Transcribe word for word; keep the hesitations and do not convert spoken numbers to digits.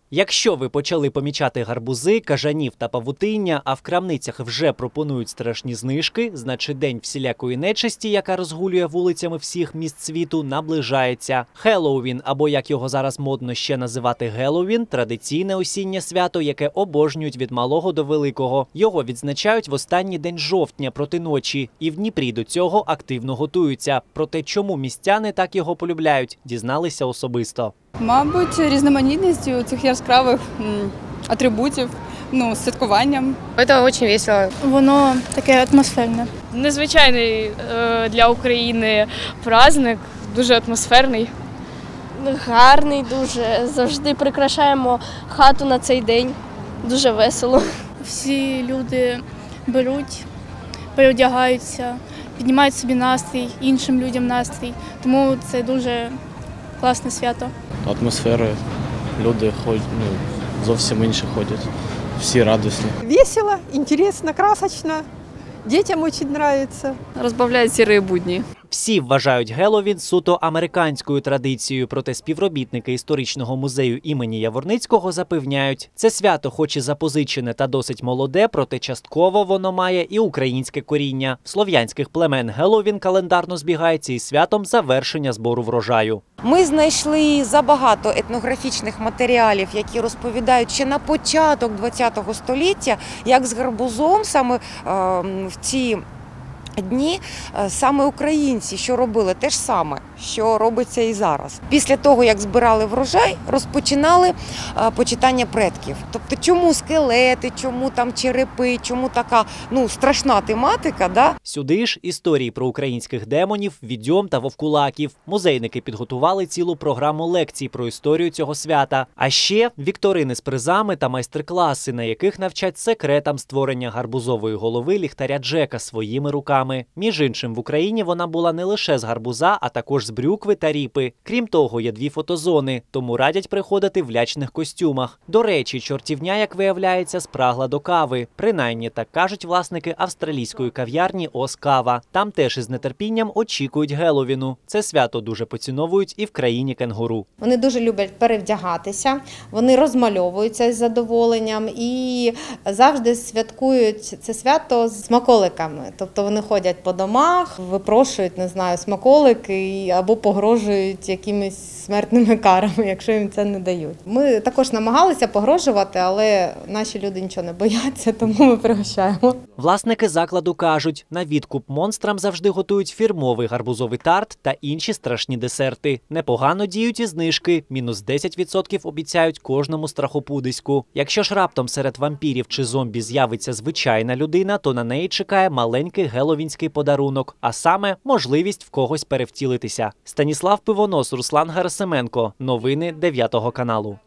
Якщо ви почали помічати гарбузи, кажанів та павутиння, а в крамницях вже пропонують страшні знижки, значить день всілякої нечисті, яка розгулює вулицями всіх міст світу, наближається. Хеллоуін, або як його зараз модно ще називати Геловін – традиційне осіннє свято, яке обожнюють від малого до великого. Його відзначають в останній день жовтня проти ночі, і в Дніпрі до цього активно готуються. Проте чому містяни так його полюбляють, дізналися особисто. Мабуть, різноманітністю цих яскравих м, атрибутів, ну, святкуванням. Це дуже весело. Воно таке атмосферне. Незвичайний е, для України праздник, дуже атмосферний. Гарний дуже. Завжди прикрашаємо хату на цей день. Дуже весело. Всі люди беруть, переодягаються, піднімають собі настрій, іншим людям настрій. Тому це дуже класне свято. Атмосфери, люди ходять, ну, зовсім інші ходять, всі радісні. Весело, интересно, красочно, детям очень нравится. Розбавляють сірі будні. Всі вважають Геловін суто американською традицією, проте співробітники історичного музею імені Яворницького запевняють, це свято хоч і запозичене та досить молоде, проте частково воно має і українське коріння. В слов'янських племен Геловін календарно збігається із святом завершення збору врожаю. Ми знайшли забагато етнографічних матеріалів, які розповідають ще на початок ХХ століття, як з гарбузом саме е, в ці дні саме українці, що робили те ж саме, що робиться і зараз. Після того, як збирали врожай, розпочинали почитання предків. Тобто, чому скелети, чому там черепи, чому така, ну, страшна тематика, да? Сюди ж історії про українських демонів, відьом та вовкулаків. Музейники підготували цілу програму лекцій про історію цього свята. А ще вікторини з призами та майстер-класи, на яких навчать секретам створення гарбузової голови ліхтаря Джека своїми руками. Між іншим, в Україні вона була не лише з гарбуза, а також з брюкви та ріпи. Крім того, є дві фотозони, тому радять приходити в лячних костюмах. До речі, чортівня, як виявляється, спрагла до кави. Принаймні, так кажуть власники австралійської кав'ярні «Оз Кава». Там теж із нетерпінням очікують Геловіну. Це свято дуже поціновують і в країні кенгуру. Вони дуже люблять перевдягатися, вони розмальовуються з задоволенням і завжди святкують це свято з смаколиками. Тобто вони ходять Ходять по домах, випрошують, не знаю, смаколики або погрожують якимись смертними карами, якщо їм це не дають. Ми також намагалися погрожувати, але наші люди нічого не бояться, тому ми пригощаємо. Власники закладу кажуть, на відкуп монстрам завжди готують фірмовий гарбузовий тарт та інші страшні десерти. Непогано діють і знижки. Мінус десять відсотків обіцяють кожному страхопудиську. Якщо ж раптом серед вампірів чи зомбі з'явиться звичайна людина, то на неї чекає маленький геловінський подарунок, а саме можливість в когось перевтілитися. Станіслав Пивонос, Руслан Герасименко. Новини дев'ятого каналу.